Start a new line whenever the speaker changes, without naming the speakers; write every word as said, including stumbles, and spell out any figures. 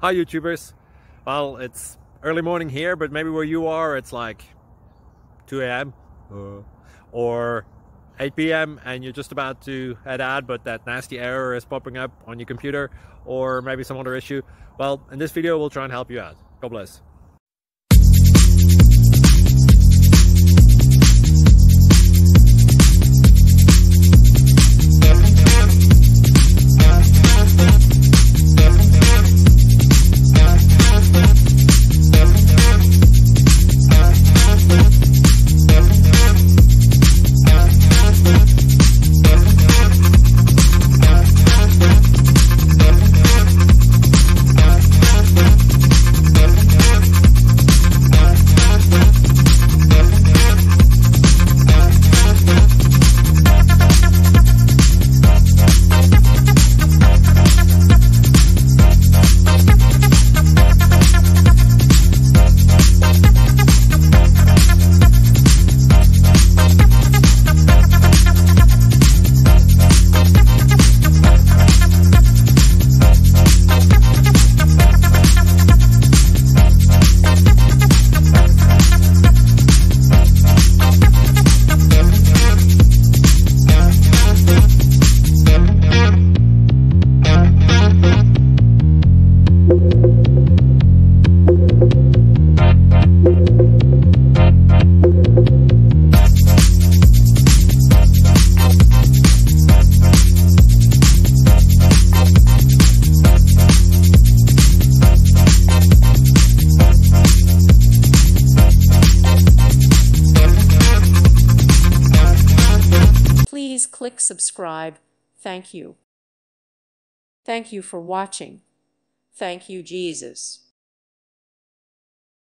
Hi YouTubers. Well, it's early morning here, but maybe where you are it's like two A M Uh, or eight P M and you're just about to head out, but that nasty error is popping up on your computer, or maybe some other issue. Well, in this video we'll try and help you out. God bless.
Please click subscribe. Thank you. Thank you for watching. Thank you, Jesus.